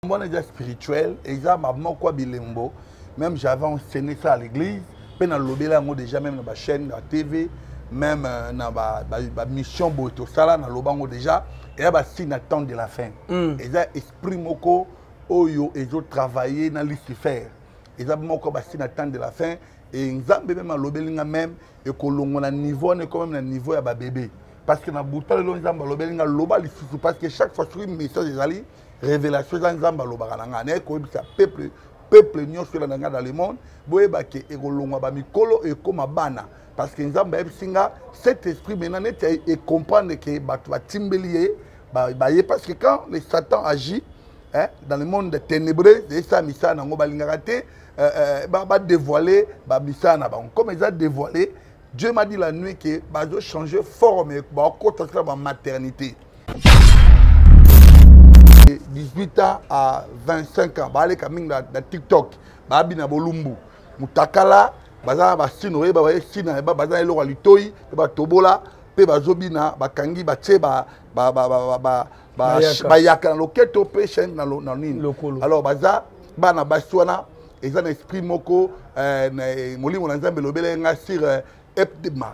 Moi, déjà spirituel, et ça, quoi bilembo. Même j'avais enseigné ça à l'église. Puis dans le déjà même dans la chaîne, la TV, même dans la mission Boito Sala, dans le déjà, et là, c'est l'attente de la fin. Et ça, esprit moko, oyo, et ont travaillé dans Lucifer. Et ça, moko, c'est l'attente de la fin. Et nous avons même à l'obélinga même, et que l'on a niveau, on est quand même à niveau de bébé. Parce que dans le bout de l'obélinga, l'oba, parce que chaque fois que je message des révélation dans Zamba Lobaranga, peuple nyon sur la dans le monde, boyeba ke ekolongwa ba mikolo et comme bana parce que Nzamba singa cet esprit maintenant et comprendre que batu ba timbelier parce que quand le Satan agit dans le monde ténébreux, et ça misa na ngo balingaka te ba dévoiler ba misa na ba comme ils ont dévoilé, Dieu m'a dit la nuit que ba zo changer forme ba ko transformer ba maternité. 18 ans à 25 ans, balé kaming na TikTok, babi na bolumbu, mutakala, baza ba sino ba sina ba baza elo litoi, ba tobola, pe bazobi na bakangi ba tse ba yaka na loketo pe chen na nini. Alors baza bana baswana, eza na esprit moko molimo na Nzambe lobele nga sur etma.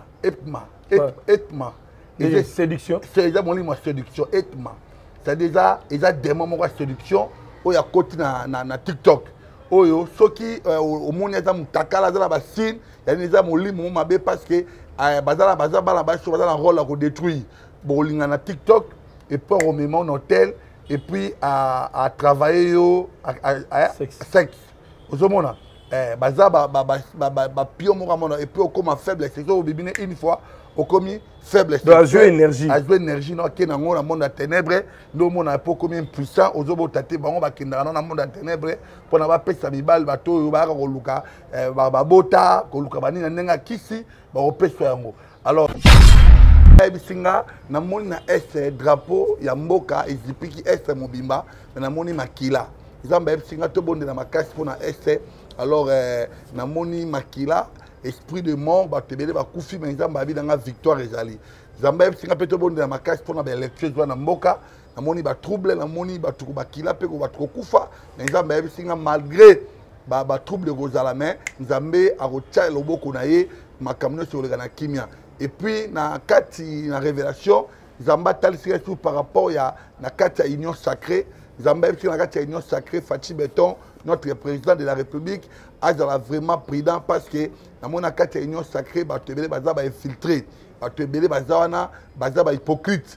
Et séduction. C'est déjà molimo séduction etma. C'est déjà des moments de séduction où il y a côté na TikTok. Oyo soki au monde ya mutakala za ba sin ya neza molimo mabe parce que bazala bazala rôle à détruire bolinga na TikTok et pas au même hôtel et puis à travailler yo sexe. Ozomona bazaba ba pio mo ramona et puis au comme faible c'est au bibine une fois au commis faiblesse. De jouer énergie. À jouer énergie, non, qui est dans le monde de ténèbres, nous, on a pas combien puissant, aux autres, tate, on va qui dans le monde de ténèbres, pour n'avoir pas sa bibal, bateau, baluka, babota, koluka bani, n'enga kisi, baopessoyango. Alors, Singa, na moni na S drapeau, ya mboka, ezipiki S mobimba, na moni makila. Zamba Singa, tout bon de la macasse pour na S. Alors, na moni makila. Esprit de mort, bah te bah koufi mais Nzamba bi dans victoire ezali. Nzamba singa peto bon de la macasse pour na ba élection na mboka, na moni ba trouble na moni ba tuku ba kila pe ko ba kufa, mais Nzamba singa malgré ba trouble rozala mais Nzambe a rotia loboko na ye makamno sur le na kimia. Et puis na kati na révélation, Nzamba tal surtout par rapport ya na kati ya union sacrée, Nzamba singa na kati ya union sacrée Fachi Beton, notre président de la République a vraiment prudent parce que dans mon acte union sacrée ba tebele baza ba infiltré ba tebele baza ba hypocrite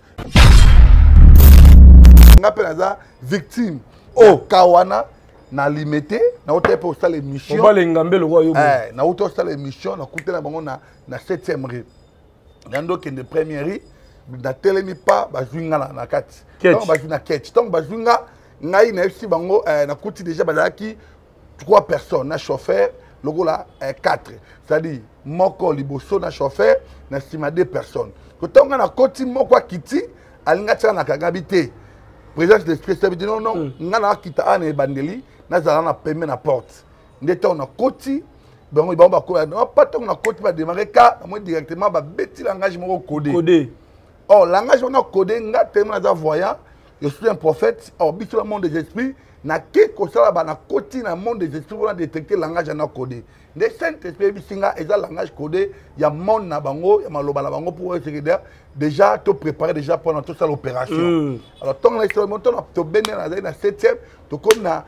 ngapela za victime kawana na limité na ote pour ça l'émission on va lengambe le royaume na ote ça l'émission na kutela bango na 7e rue ngando ke de première rue na telemi pas bazwinga na kati donc bazwina ketch donc bazwinga ngai na FC bango na kuti déjà bazaki 3 personnes, un chauffeur, le gars là 4. C'est-à-dire, moko liboso na chauffeur, na sima 2 personnes. Quand on a côté moko kiti, alinga tsa na kagabité. Présence d'esprit, ça veut dire non, ngana kita ane bandeli, na zala na peme na porte. Ndeta on a côté, bon ba ko non pas ton na côté ba démarrer ka, moi directement ba beti langage moko codé. Oh, langage on a codé, nga tellement na voyant, je suis un prophète, oh bitu le monde des esprits. Na ke kosala ba na koti na monde des esprits pour détecter langage na codé. Les Saint-Esprit bisinga eza langage codé, ya monde na bango, ya maloba na bango pour secrétaire déjà te préparer déjà pendant toute ça l'opération. Alors tant que le montant to bene na 7e, to comme na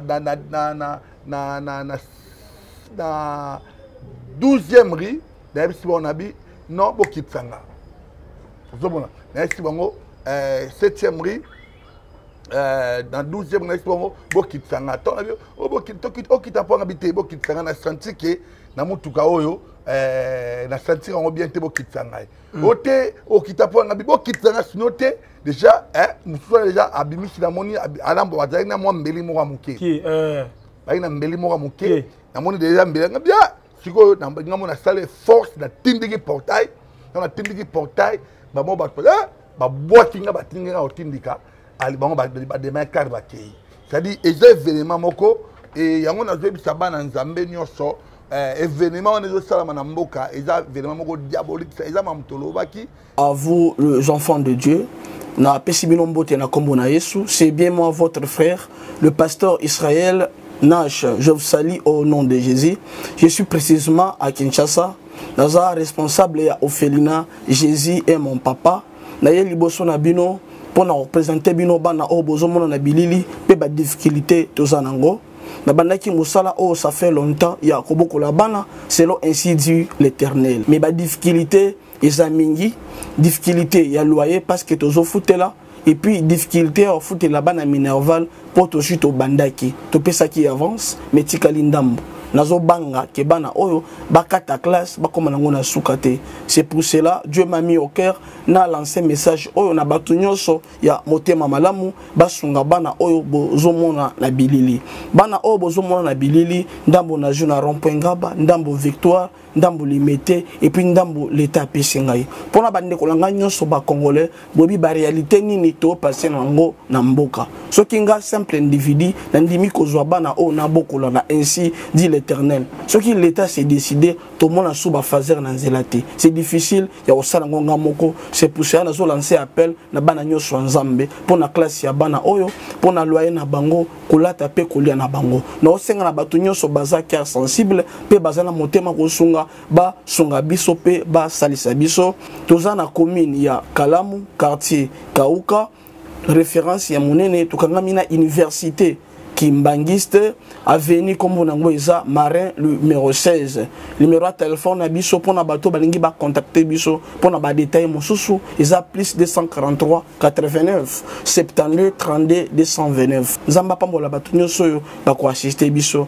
12e rue, d'ailleurs si on habite non bokitsanga. Vous comprenez? Na si bango 7e rue dans 12e restaurant bokitsanga ton avion okita po ngabité bokitsanga na senti que na mutuka oyo na senti ngo bien te bokitsanga ote okita po ngabi bokitsanga sinote déjà musuwa déjà abimisi na moni alambo bazali na mwa mbeli mo muke qui bayi na mbeli mo muke na moni déjà mbeli ngabia siko na ngamo na salle force na tindiki portail na tindiki portail ba mo ba boîte nga batinga otindika c'est-à-dire les événements moko et yango na zebi sabana nzambe nyoso événement on est salama na mboka et événement moko diabolique ça mamtolo baki à vous les enfants de Dieu na pesibino mbote na kombo na Yesu. C'est bien moi votre frère, le pasteur Israël Nash. Je vous salue au nom de Jésus. Je suis précisément à Kinshasa. Naza responsable ya Ophelina. Jésus est mon papa. Na ye liboso na bino pour représenter bino bana o bozomona na bilili pe ba difficulté tozanango. Na bandaki musala oh ça fait longtemps ya koboko la bana selon ainsi dit l'Éternel. Mais ba difficulté ezamingi, difficulté ya loyer parce que tozo foutela et puis difficulté à foutre la bana minerval pour to chute au bandaki. To pesa qui avance mais tikali ndambo. Nazo banga ke bana oyo bakata classe bakoma nango na sukate. C'est pour cela Dieu m'a mis au cœur na lancé message oyo na batu nyonso ya motema malamu basunga bana oyo bozomona na bilili. Bana oyo bozomona na bilili ndambo na juna rond-point Ngaba, ndambo Victoire, ndambo Limete et puis ndambo l'état pesingai. Pona bande kolanga nyonso ba congolais bobi ba réalité nini to passer nango na mboka. Soki nga simple individu ndimi kozwa bana oyo na bokola na ainsi dit l'Éternel. Ce qui l'État s'est décidé, tout le monde a souba fazer dans zelati. C'est difficile, il y a aussi un moko. C'est pour ça que nous lancé appel na bana nyoso nzambe pour na classe ya bana oyo, pour na loyer na bango, kolata pe kolia na bango. Na osenga na batu nyoso baza cœur sensible, pe baza na motema kosunga ba sunga biso pe ba salisa biso. Toza na commune ya Kalamu, quartier Kauka, référence ya monene tukanga mina université Kimbangiste, avenue Kombonangoeza, Marin, numéro 16. Numéro de téléphone à Bisso, pour na bateau, balingi ba contacter Bisso, pour na ba détail Mosusu, ils a plus 243 89 72 32 229. Zamba pambola bateau nyoso ba ko assister Bisso.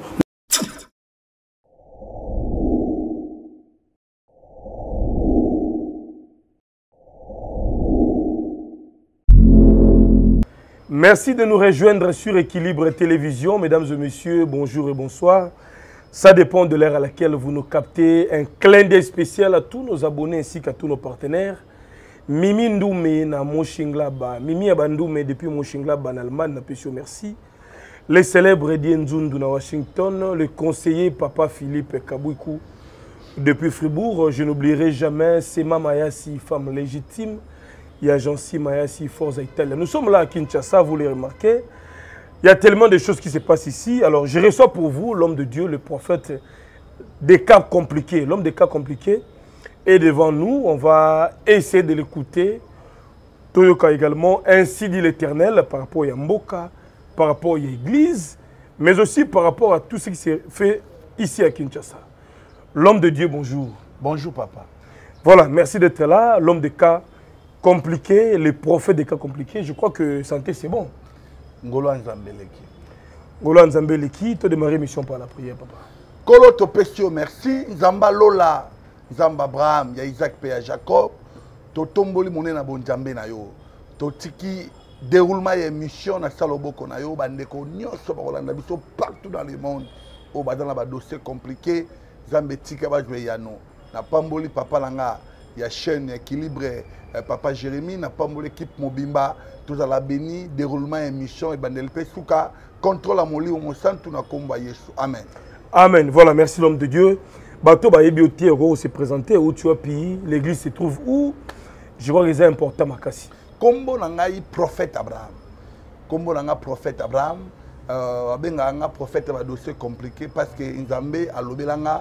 Merci de nous rejoindre sur Équilibre Télévision. Mesdames et messieurs, bonjour et bonsoir. Ça dépend de l'heure à laquelle vous nous captez. Un clin d'œil spécial à tous nos abonnés ainsi qu'à tous nos partenaires. Mimi Ndoumé na Monshinglaba. Mimi Abandoume depuis Monshinglaba en Allemagne, na Pécho merci. Les célèbres Dienzundu na Washington. Le conseiller Papa Philippe Kabouikou depuis Fribourg. Je n'oublierai jamais Sema Mayasi, femme légitime. Il y a Jean-Si Mayasi, Forza Italia. Nous sommes là à Kinshasa, vous les remarquez. Il y a tellement de choses qui se passent ici. Alors, je reçois pour vous l'homme de Dieu, le prophète des cas compliqués. L'homme des cas compliqués est devant nous. On va essayer de l'écouter. Toyoka également, ainsi dit l'Éternel, par rapport à Mboka, par rapport à l'église, mais aussi par rapport à tout ce qui s'est fait ici à Kinshasa. L'homme de Dieu, bonjour. Bonjour, papa. Voilà, merci d'être là. L'homme des cas compliqué, les prophètes des cas compliqués, je crois que santé c'est bon. Ngolo Nzambeleki. Ngolo Nzambeleki, tu as démarré mission par la prière, papa. Kolo Topestio, merci. Nzamba Lola, Nzamba Abraham, il y a Isaac et Jacob. Totomboli monena bonjambe na yo. Totiki déroulement et mission na saloboko na yo. Bandeko nyonso bakolanda biso partout dans le monde. Au badana ba dossier compliqué, Nzambe tika ba jouer yano. Na pamboli papa langa. Il y a chaîne équilibré, papa Jérémy, n'a pas mon équipe Mobimba, tous à la béni, déroulement émission et bandel Pesouka, contrôle à mon lit au mon sang, tout n'a combat Yesu. Amen. Amen. Voilà, merci l'homme de Dieu. Bateau ba yebioté s'est présenté où tu as payé, l'église se trouve où? Je crois que c'est important makasi. Kombo nangai prophète Abraham. Kombo nanga prophète Abraham, benga nga prophète ba dossier compliqué parce que Nzambe a lobelanga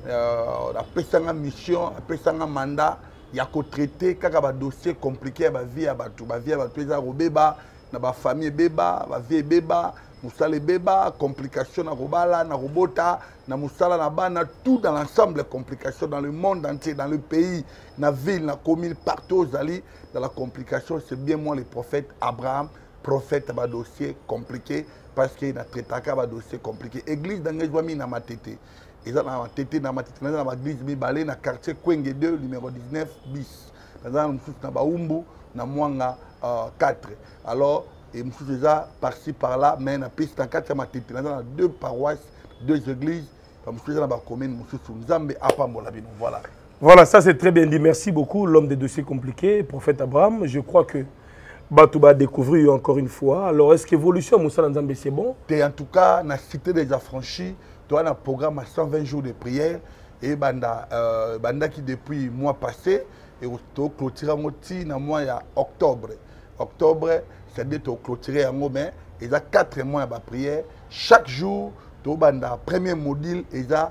la pesanga mission, la pesanga mandat, il y a qu'à traiter kaka dossier compliqué ba vie à batu, ba vie à batu eza robeba, na ba famille beba, ba vie beba, musale beba, complication na robala, na robota, na musala na bana, tout dans l'ensemble complications dans le monde entier, dans le pays, na ville, na commune, partout aux alliés, dans la complication, c'est bien moi le prophète Abraham, prophète ba dossier compliqué parce qu'il a traité kaka dossier compliqué. Église d'Angezwami na matete. Ils ont été dans l'église Mibalé, dans le quartier Kwenge 2, numéro 19 bis. Dans Baumbu, dans Mwanga 4. Alors, et déjà par-ci par-là, mais dans piste en 4, dans deux paroisses, deux églises, dans la commune, voilà. Voilà, ça c'est très bien dit. Merci beaucoup, l'homme des dossiers compliqués, prophète Abraham. Je crois que Batouba a découvert encore une fois. Alors, est-ce qu'évolution Moussa Nzambe c'est bon? En tout cas, la cité des affranchis. Tu as un programme à 120 jours de prière et banda qui depuis le mois passé et au clôture dans le mois d'octobre. octobre, c'est-à-dire de clôturer en haut, mais il y a 4 mois de prière. Chaque jour, tu as le premier module, il y a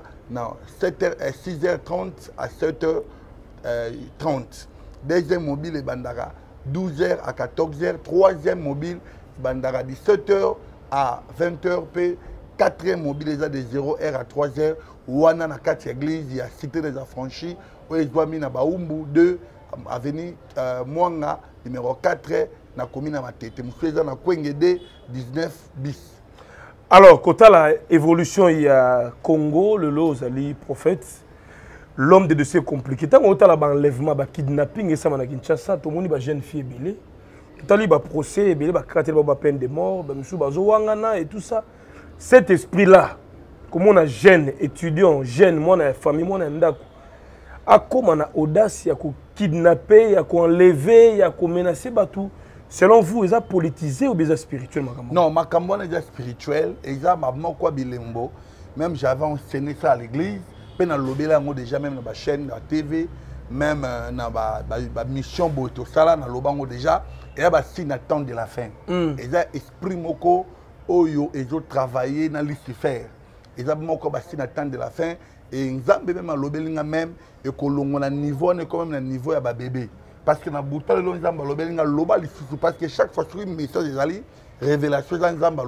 6h30 à 7h30. Deuxième mobile, il y a 12h à 14h. Troisième mobile, il y a 17h à 20h. Puis quatrième mobile, il y a de 0h à 3h. Ou on a na quatre églises, il y a Cité des Affranchis, où il y a mis na Baumbu 2, avenue Mwanga, numéro 4, na commune à Matete. Monsieur na Kwengede 19 bis. Alors, quand la évolution, il y a Congo, le lot, Ali, prophète, l'homme de dossiers compliqués. Tant qu'on a l'enlèvement, le kidnapping, et ça, à Kinshasa, tout le monde est jeune fille, tout le monde a procès, il a peine de mort, et tout ça. Cet esprit-là, comme on a jeune étudiant, jeune, moi, on famille, moi, on a comme on a audace, il y a kidnapper, il y a enlever, il y a menacer, tout. Selon vous, est-ce politisé ou bien spirituel? Non, ma campagne est spirituelle. Et ça, quoi bilembo. Même j'avais enseigné ça à l'église. Puis dans le déjà même dans la chaîne, la TV, même dans la mission Boito Sala, dans le déjà. Et là, c'est une attente de la fin. Et ça, esprit moko, oyo, et ont travaillé dans Lucifer. Et ça, moko, c'est une attente de la fin. Et nous avons même à l'obélinga même, et que l'on a niveau, on est quand même à niveau de bébé. Parce que dans le bouton de l'Onzamba, parce que chaque fois que je message des révélation dans l'Onzamba,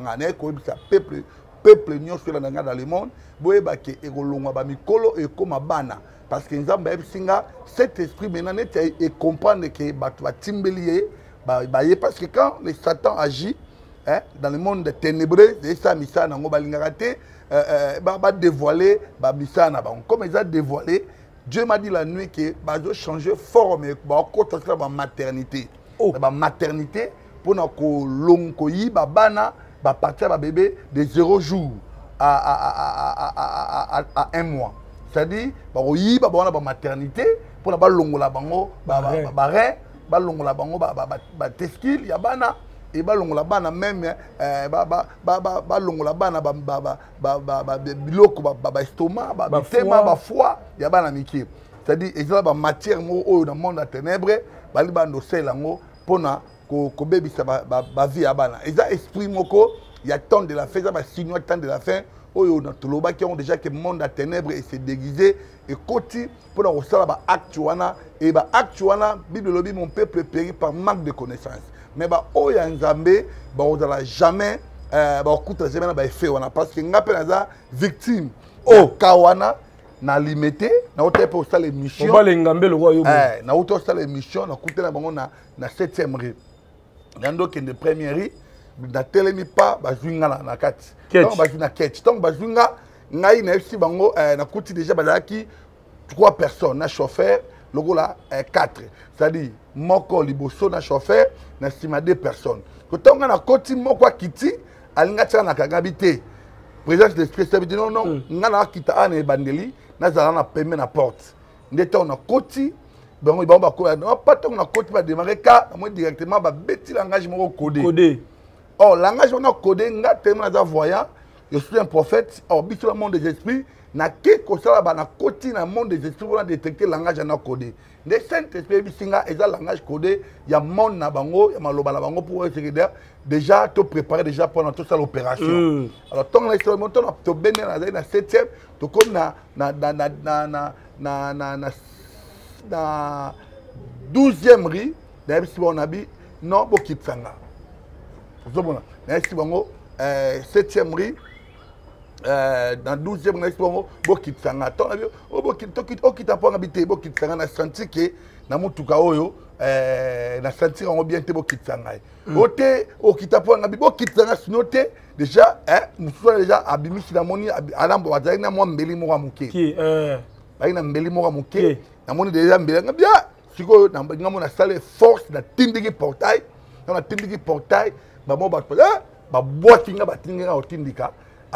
peuple dans le monde, parce que Nzamba cet esprit maintenant et comprendre que parce que quand le Satan agit dans le monde ténébreux, ça dévoiler, comme ils ont dévoilé. Dieu m'a dit la nuit que je changer forme et la maternité. La maternité, pour que bana partir bébé de 0 jour à 1 mois. C'est-à-dire, la maternité, pour la longola bango, longola bango, tesquille, ya bana. Et longola bana même longola bana biloko estomac foie ya bana miki. C'est-à-dire il y a matière dans le monde à ténèbres bali bando selango pona ko bebisa ba vie ya bana. Et ça esprit moko il y a temps de la fin, ça va signer temps de la fin. Oyo na toloba qui ont déjà que monde à ténèbres et se déguiser et côté pour na osala ba actuana et ba actuana bible lobi mon peuple périt par manque de connaissance. Mais oh ya nzambe on n'ala jamais jamais na effet parce que ngape na victime kawana na limité na ote pour ça l'émission on va les ngambe le roi na ote ça l'émission na coûté na bango na 7e rue ngando que de première rue na telemi pas bazwinga na kati donc bazina ketch donc bazwinga ngai na FC bango na coûté déjà bazaki 3 personnes na chauffeur logo là 4 c'est-à-dire moko liboso na chauffeur na sima 2 personnes quand on a côté moko kiti alinga tia na kagabité présence d'esprit ça veut dire non ngana kita ane bandeli na zala na pembe na porte ndeta on a côté bango ba ko na pas tant na côté ba démarrer ka moi directement ba beti langage moko codé oh langage on a codé nga tellement na voyant je suis un prophète or biso le monde des esprits na ke ko sala ba na côté na monde des esprits on a détecté langage na codé. Les Saint-Esprit bisinga et langage codé, il y a monde na bango, il y a maloba na bango pour déjà te préparer déjà pendant toute l'opération. Alors tant que le montant na to bene na 7e, to comme na 12e rue, na si on habit non bokitsanga. Vous bon na si bango 7e rue dans 12e on bokitsanga ton avion okita po ngabité bokitsanga na senti que na mutuka oyo na senti on bien te bokitsanga ote okita po ngabi bokitsanga sinote déjà musuwa déjà abimisi na moni alambo bazali na mwa mbeli mo muke qui bayi na mbeli mo muke na moni déjà mbeli ngabia siko na ngamo na salle force na tindiki portail na tindiki portail ba mo ba boitinga batinga otindika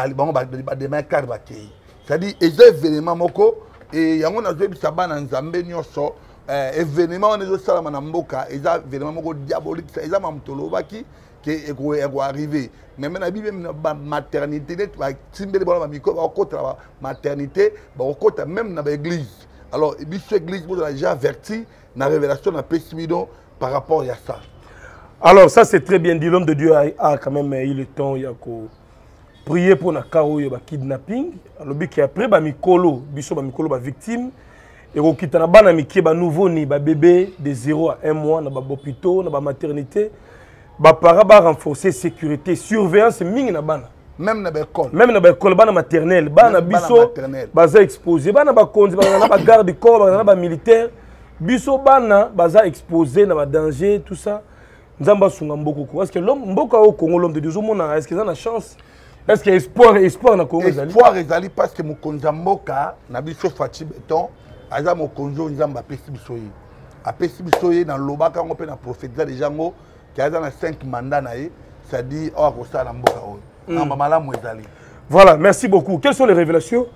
c'est-à-dire les événements moko et yango na zo bisaba na nzambe nyoso événement on est sala na mboka eza événement moko diabolique eza mamtolo baki que ego arriver mais maintenant bible na maternité net ba timbele ba miko ba kota maternité ba kota même na église alors biso église vous déjà averti na révélation na pesimido par rapport à ça. Alors, ça c'est très bien dit. L'homme de Dieu a quand même eu le temps, il y a prier pour Nakao, il y a kidnapping. Alors, après, Mikolo, Mikolo, victime. Et au Kitanabana, Miki, nouveau ni bébé de 0 à 1 mois, dans les hôpitaux, dans la maternité. Para renforcer sécurité, surveillance, ming na bana. Même dans l'école. Même dans l'école, bana maternelle, bana biso, baza exposé, bana bakonzi, bana garde du corps, bana militaire, biso bana baza exposé dans le danger, tout ça. Nzamba sunga mboko. Est-ce que l'homme mboko au Congo, l'homme de Dieu, est-ce qu'il a la chance? Est-ce qu'il y a espoir dans Congo? Espoir ezali parce que mokonza mboka na biso Fati Beton, aza mokonzo nzamba pesi biso yi. Apesi biso yi dans lobaka ngo pe na prophétisa déjà ngo qui a dans 5 mandats naé, ça dit oh ko ça na mboka oyo. Na malamu ezali. Voilà, merci beaucoup. Quelles sont les révélations?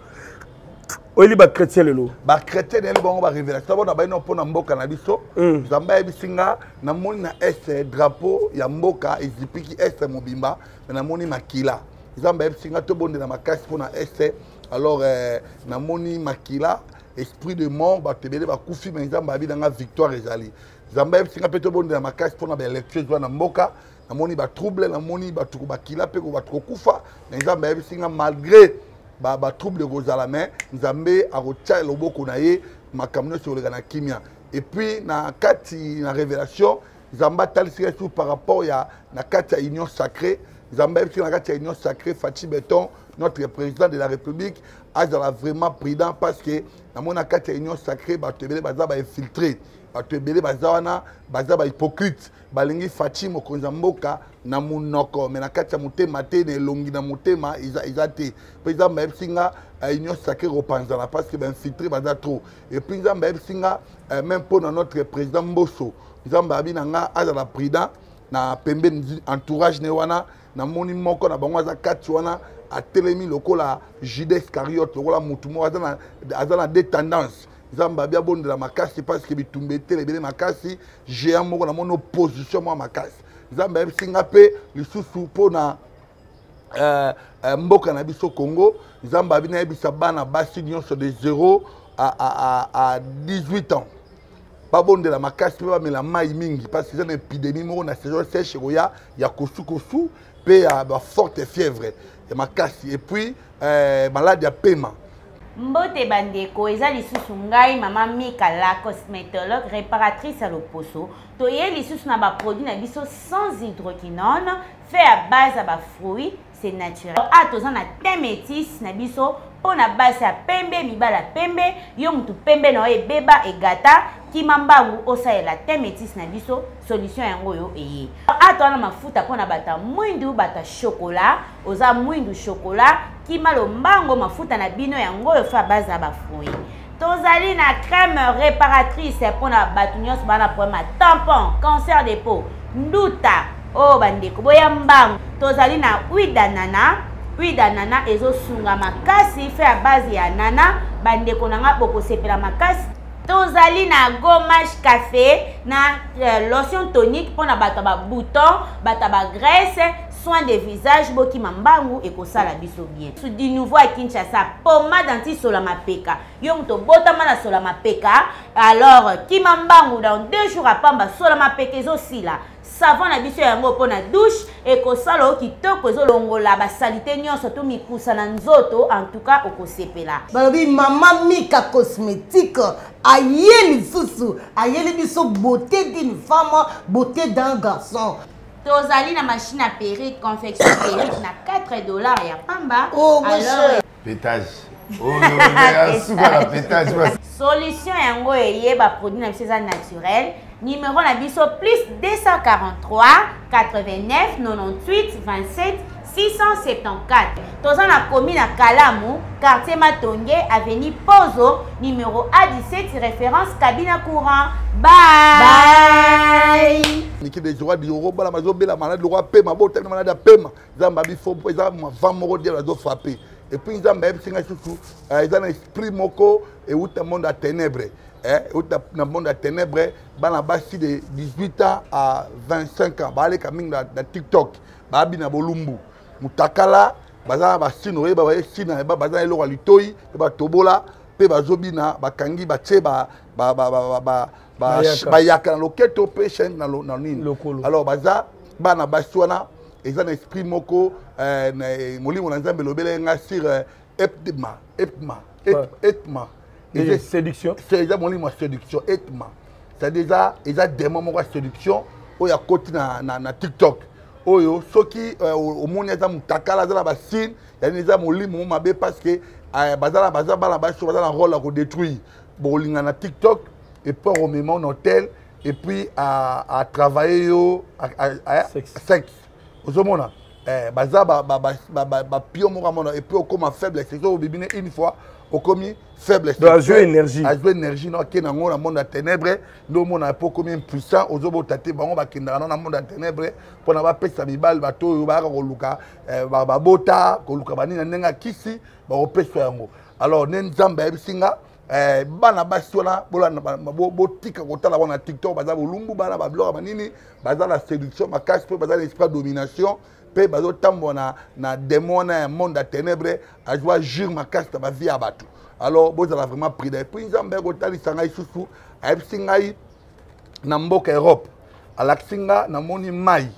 Oili ba chrétien lelo. Ba chrétien lelo bango ba révélation bona ba ino pona mboka na biso. Nzamba ebisinga na moni na est drapeau ya mboka ezipiki est mobimba na moni makila. Nzamba ebisinga to bonde na makasi pona est. Alors na moni makila esprit de mort ba tebele ba kufi mais nzamba abi nga victoire ezali. Nzamba ebisinga pe to bonde na makasi pona ba élection na mboka. Na moni ba trouble na moni ba tuku ba kila pe ko ba kufa. Nzamba ebisinga malgré ba trouble de Rosalame, Nzambe a retiré le boko na ye makamno sur le gana kimia. Et puis na kati na révélation, Nzamba talisira tout par rapport ya na kati ya union sacrée, Nzamba est na kati ya union sacrée Fati Beton, notre président de la République, a vraiment prudent parce que na mona kati ya union sacrée ba tebele baza ba infiltré, ba tebele baza wana baza ba hypocrite. Balingi Fati mokonza mboka na munoko mais na kati ya motema te na elongi na motema izate pe nzamba ebisinga union sacrée repanzana parce que ben filtré baza trop et puis nzamba ebisinga même pour notre président Mbosso nzamba abina nga azala prudent na pembe entourage ne wana na moni moko na bango aza kati wana atelemi lokola Judas Iscariote lokola mutu mo azana des tendances. Nzamba bia bonde la makasi parce que bitumbe tele bele makasi géant moko na mon opposition moi makasi. Nzamba ebisinga pe lisusu pona mboka na biso Congo. Nzamba bina ebisa bana basi nyonso de 0 à 18 ans. Pas bonde la makasi pe ba mela mai mingi parce que c'est une épidémie moko na saison sèche ya kosu pe ya forte fièvre et makasi et puis malade ya paiement. Mbote bandeko eza lisusu ngai mama Mika la cosmétologue réparatrice à l'Oposo. Toye lisusu na ba produit na biso sans hydroquinone fait à base à ba fruits, c'est naturel. A toza na thé métis na biso po na base ya pembe mibala pembe yo mutu pembe na e beba e gata kimambangu osaela thé métis na biso solution yango yo eye. A toza na mafuta po na bata mwindu bata chocolat, oza mwindu chocolat kimalo mbango mafuta na bino yango yo fa base à ba fruits. Tozali na crème réparatrice pour na batu nyonso bana problème tampon, cancer de peau, nduta, oh bandeko boya mbango. Tozali na huile d'ananas ezo sunga makasi fait à base ya nana bandeko nanga boko sepela makasi. Tozali na gommage café na lotion tonique pour na bata ba bouton, bata ba graisse, soin de visage boki mambangu et kosala biso bien. Sous du nouveau à Kinshasa, pommade anti-solama peka. Yom to botama na solama peka. Alors, kimambangu dans 2 jours à pamba solama peka aussi là. Savon na biso yango pona douche et kosala kitoko zo longola ba salité nyonso to mikusa na nzoto en tout cas okosepela. Balobi mama Mika cosmétique ayeli susu ayeli biso beauté d'une femme, beauté d'un garçon. Tozali na machine à perruque, confection perruque na $4 ya pamba. Oh, alors pétage. Oh, le pétage. Solution yango eye ba produit na biso naturel. Numéro na biso plus 243 89 98 27 674. Toza na commune à Kalamu, quartier Matonge, avenue Pozo, numéro A17, référence cabine courant. Bye. Niki de joie di oro bala mazo bela malade le roi pema bote na malade pema. Zamba bi fo za ma moko dia la do frapper. Et puis Zamba singa susu, ils ont esprit moko et où le monde à ténèbres. Dans le monde à ténèbres, bana basi de 18 ans à 25 ans, ba le kaming na TikTok, ba bina bolumbu. Mutakala, baza ba sino ba sina ba baza eloko litoi, ba tobola, pe bazobina bakangi batie bayaka na loketo pe chaîne na nini. Alors baza bana baswana eza na esprit moko molimo na Nzambe lobele nga sur etma. Et séduction. C'est déjà mon livre séduction etma. C'est déjà démon moko séduction oya koti na TikTok. Oyo soki au monde eza mutakala za ba signe ya neza molimo mabe parce que bazala bana baso bazala rôle à détruire. Bolinga na TikTok et puis au même hôtel et puis à travailler yo sexe. Ozomona baza ba pio moko mona et puis au comme faible c'est au bibine une fois au commis faiblesse. Donc, ajouter énergie. Ajouter énergie, non, qui est dans le monde des ténèbres, nous, on a pas combien puissant, aux autres, tate, on va qui est dans le monde des ténèbres, pour n'avoir pas sa bibal, bateau, baluka, babota, koluka banina, nenga kisi, bapesa yango. Alors, nenzamba singa, bana basona, botika kotala wana TikTok, baza bolumbu, bana bablora banini, baza la séduction, ma cache, baza l'esprit de domination. Pe bazo tambo na démon na monde des ténèbres a joie jure ma casse ta vie à batu. Alors vous avez vraiment pris des puis Nzambe ko tali sangai susu a singai na mboka Europe ala singa na moni mai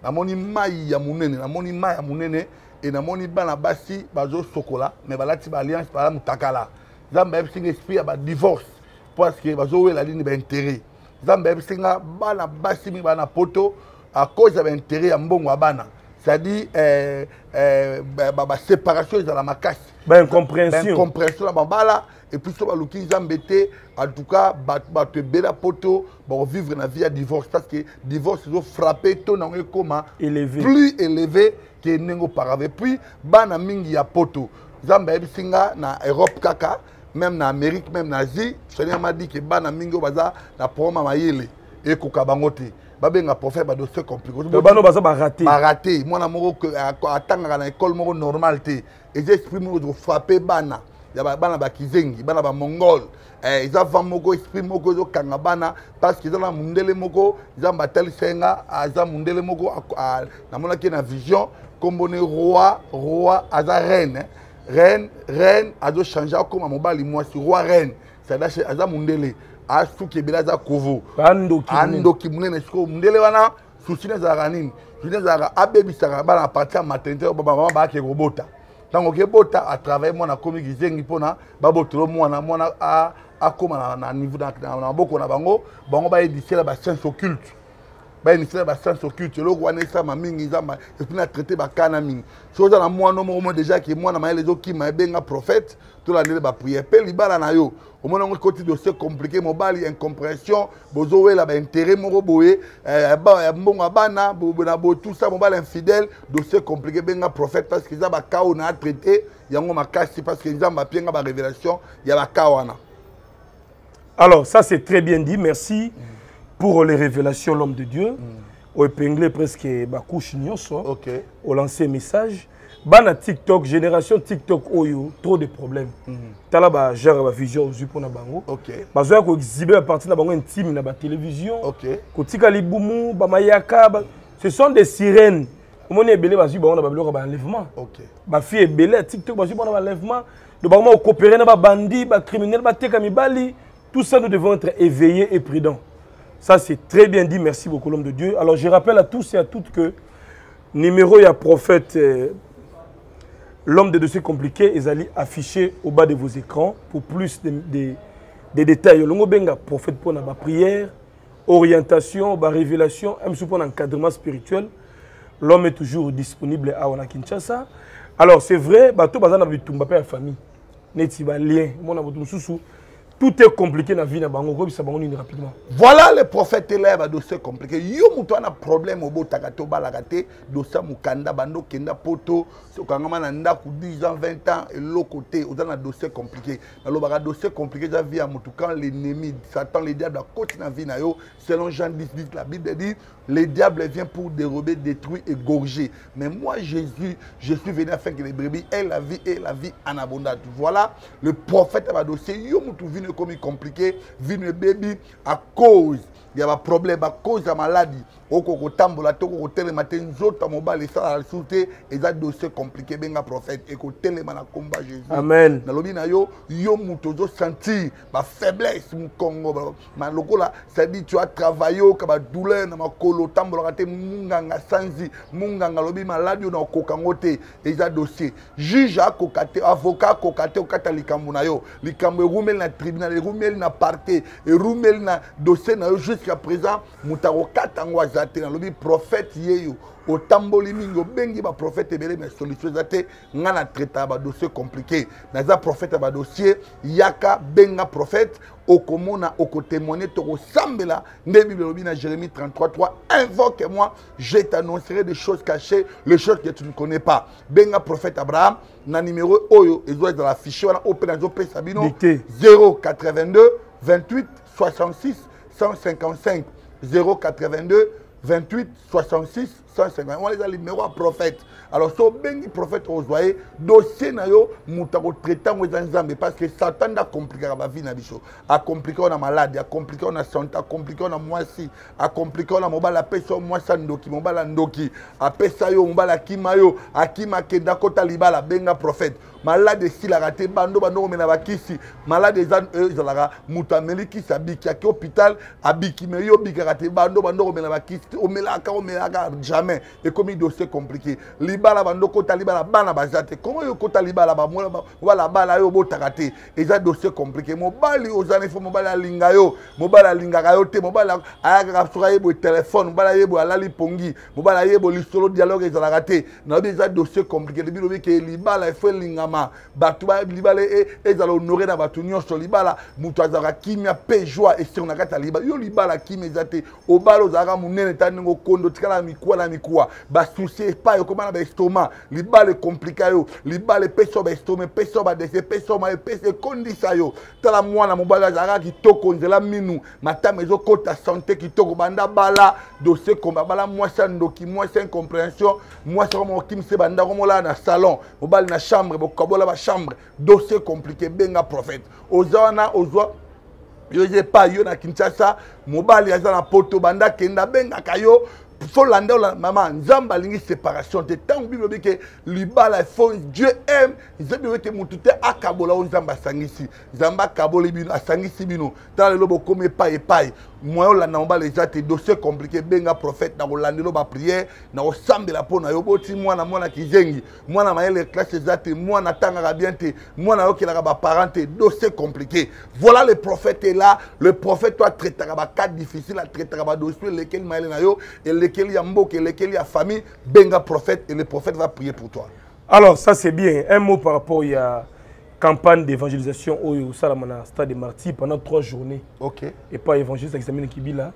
ya munene na moni mai ya munene et na moni bana basi bazo sokola mais balati ba alliance par mutakala. Nzambe singa esprit ba divorce parce que bazo la ligne ba intérêt. Nzambe singa bana basi mi bana poto à cause de l'intérêt ya mbongo bana. C'est-à-dire séparation dans la macasse. Incompréhension la bambala et puis ça va l'outil embêté en tout cas te bela poto bon vivre na vie à divorce parce que divorce ils ont frappé ton en comment élevé plus élevé que nengo paravé puis bana mingi ya poto Zambé singa na Europe kaka même na Amérique même na Asie Seigneur m'a dit que bana mingi baza na problème mayele et kokabangote babenga prophète ba dossier compliqué bano baza ba raté moi moko que atanga na école moko normalité et j'exprime moko frapper bana ya bana ba kizengi bana ba mongol ils ont moko esprit moko zo kanga bana parce qu'ils ont la mundele moko ils ont batali senga aza mundele moko na mona ki na vision comme on est roi aza reine azo changer comme mobali moi sur roi reine c'est là aza mundele asuki belaza kovo andoki munene siko mundele wana susine za ranini susine za abebisaka bana partir maternité baba ba ke robota tango ke bota à travers moi na komi gizengi pona babotolo mwana a koma na niveau na boko na bango ba édifier ba science occulte ba édifier ba science occulte lo wana ça ma mingi zamba et puis na traiter ba kana mingi so za na moi no mo déjà que moi na ma les oki ma benga prophète to la nele ba prière pe libala na yo au moment où côté dossier compliqué mobile incompréhension bozo la ba intérêt moko boye ba mbonga bana na bo tout ça mobile infidèle dossier compliqué benga prophète parce que za ba kao na traiter yango makasi parce que nzamba pienga ba révélation ya ba kawana. Alors ça c'est très bien dit, merci pour les révélations l'homme de Dieu. Au épinglé presque ba couche nyonso. OK. Au lancer message bana TikTok génération TikTok oyo trop de problèmes. Tala ba genre ba vision ozu pona bango. OK. Bazoya ko exhiber à partir na bango intime na ba télévision. OK. Ko tika libumu ba mayaka ce sont des sirènes. Omoni ebele bazu bango na ba biloko ba enlèvement. OK. Ba fille ebele TikTok bazu bango na ba enlèvement. De bango coopérer na ba bandit, ba criminel, ba teka mibali. Tout ça nous devons être éveillés et prudents. Ça c'est très bien dit, merci beaucoup l'homme de Dieu. Alors je rappelle à tous et à toutes que numéro ya prophète l'homme de dossiers compliqués est allé affiché au bas de vos écrans pour plus de détails. L'homme benga prophète pour la prière, orientation, révélation, même pour l'encadrement spirituel. L'homme est toujours disponible à Kinshasa. Alors c'est vrai, bateau bazana bitumba pa famille. Neti ba lien, mon abotum susu. Tout est compliqué dans la vie, rapidement. Voilà le prophète élève à dossier compliqué. Yo muto na problème au botakato balagate, dossier mukanda bando kenda poto, so kangama na ndaku 10 ans, 20 ans et l'autre côté, on a un dossier compliqué. Dans le dossier compliqué, j'ai vu à mutu quand l'ennemi, Satan, les diables, côté na vie na yo, selon Jean 10, la Bible dit, les diables viennent pour dérober, détruire et gorger. Mais moi, Jésus, je suis venu afin que les brebis aient la vie et la vie en abondance. Voilà, le prophète a dossier, yo mutu venu comme compliqué, venu baby à cause il y a un problème à cause de la maladie. Au tambola, au télématin, zota mobile et ça la sauté et ça dossier compliqué benga prophète et ko télémana combat Jésus. Amen. Na lobi na yo mutozo sentir ma faiblesse mu Congo ma lokola ça dit tu as travaillé ka ba douleur na makolo tambola kate munganga sanzi munganga lobi maladie na kokangote et ça dossier juge a kokate avocat kokate okata likambo na yo likambo rumel na tribunal rumel na parquet et rumel na dossier na yo jusqu'à présent mutaro katango azate na lobi prophète yeyo au tamboli mingo bengi ba prophète ebele mais solution zate ngana traiter ba dossier compliqué naza prophète ba dossier yaka benga prophète okomona okotémoigner to resembla nde Bible lobi na Jérémie 33:3 invoque-moi je t'annoncerai des choses cachées les choses que tu ne connais pas benga prophète Abraham na numéro oyo ezo dans la fiche wana opena zo pesa bino 082 28 66 155 082 28 66 150. On les a les numéros prophètes. Alors, si bengi prophète aux voyez, dossier na yo, moutako traitant aux ensemble parce que Satan a compliqué la vie na biso, a compliqué la maladie, a compliqué la santé, a compliqué la moisi, a compliqué la mobile, a peso moi sandoki, mobile andoki, a pesa yo mobile akimayo, akima kenda kota libala benga prophète. Malade si la raté bando bando mena bakisi, malade zan zalara mutameli ki sabiki aki hôpital abiki me yo bika raté bando bando mena bakisi o melaka jamais et comme il dossier compliqué libala bando kota libala bana bazate comment yo kota libala ba wala bala yo botakate et ça dossier compliqué mobali ozane fo mobali linga yo te mobali aya sura yebo téléphone mobali yebo alali pongi mobali yebo lisolo dialogue ezala te na déjà dossier compliqué de bilobi ke libala faut linga batuba libala ezala honoré na batu nyonso libala mutu azaka kimia pe joie et sur na kata libala yo libala kimia ezate obalo zaka munene taningo kondo tikala mikwa ba souci pas yo komana ba estomac libala compliqué yo libala peso ba estomac peso ba dese peso ma peso kondisa yo tala mwana mobala zaka kitoko nzela minu matama ezo kota santé kitoko banda bala dossier komba bala mwasa ndoki mwasa incompréhension mwasa mo kimse banda komola na salon mobali na chambre bokabola ba chambre dossier compliqué benga prophète ozana ozwa yo je pas yo na Kinshasa mobali azana poto banda kenda benga kayo faut l'andela maman nzamba lingi séparation de temps Bible dit que libala faut Dieu aime nzamba que mutute akabola nzamba sangisi nzamba kaboli bino asangisi bino dans le lobo comme epai moi la namba les ate dossier compliqué benga prophète na kolandelo ba prière na osambela pona yo boti mwana kizengi mwana maele classe zate mwana tanga bien te mwana yokelaka ba parenté dossier compliqué voilà le prophète est là le prophète doit traiter ba cas difficile à traiter ba dossier lesquels maele na yo et lesquels y a mboke lesquels y a famille benga prophète et le prophète va prier pour toi. Alors ça c'est bien un mot par rapport il y a campagne d'évangélisation au Salamana Stade de Martyrs pendant 3 journées. Ok. Et pas évangéliste examine Kibila.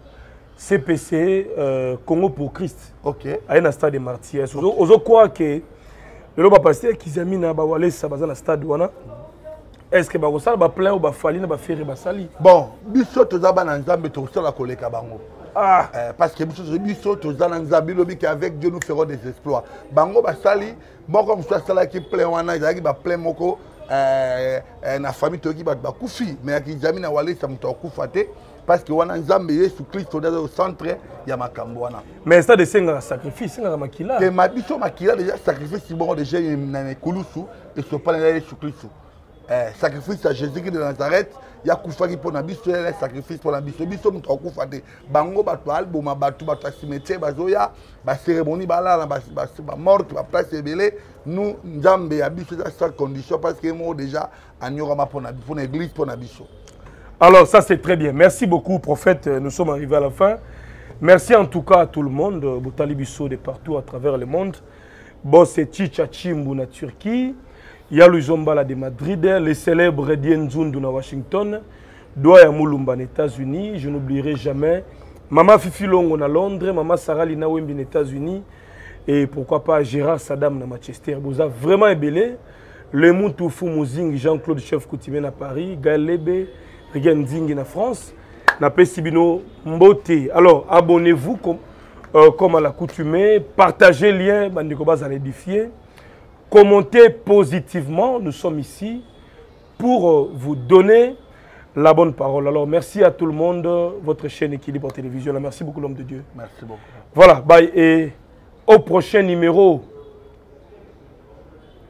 CPC Congo pour Christ. Ok. À un stade de Martyrs. Ozo quoi que le loba pasteur qui examine ba wale sa bazana stade wana. Est-ce que ba osala ba plein ou ba fali na ba faire ba sali? Bon, biso tozaba na nzambe to sala koleka bango. Ah, parce que biso tozana nzambe lobi que avec Dieu nous ferons des exploits. Bango ba sali, bon comme ça sala qui plein wana, il ba plein moko na famille toki ba kufi mais qui jamina wale sa muto kufa te parce que wana nzambe Yesu Kristo dans au centre ya makambo wana mais ça de senga sacrifice senga makila que ma biso makila déjà sacrifice bon déjà na kulusu et so pas na Yesu Kristo sacrifice à Jésus de Nazareth ya kufa ki pona biso le sacrifice pona biso muto kufa te bango bato albuma bato cimetière bazoya ba cérémonie balala ba mort ba place ebele nous nzambe ya biso ça condition parce que moi déjà anyora pour l'église pour na biso. Alors ça c'est très bien. Merci beaucoup prophète, nous sommes arrivés à la fin. Merci en tout cas à tout le monde, Boutali Bisso de partout à travers le monde. Bon c'est Chicha Chimbu na Turquie, Yalu Zombala de Madrid, les célèbres Dien Zundu na Washington, Doya Mulumba aux États-Unis, je n'oublierai jamais Maman Fifi Longo na Londres, Maman Sarah Lina Wembi aux États-Unis. Et pourquoi pas Gérard Saddam na Manchester. Vous avez vraiment ébélé. Le Moutoufu Mouzing, Jean-Claude Chef Coutimé à Paris, Galebe, Rigending en France, na Pessibino Mbote. Alors abonnez-vous comme à l'accoutumée, partagez le lien, Bandekobaz à l'édifier, commentez positivement. Nous sommes ici pour vous donner la bonne parole. Alors, merci à tout le monde. Votre chaîne Équilibre Télévision. Merci beaucoup, l'homme de Dieu. Merci beaucoup. Voilà. Bye. Et au prochain numéro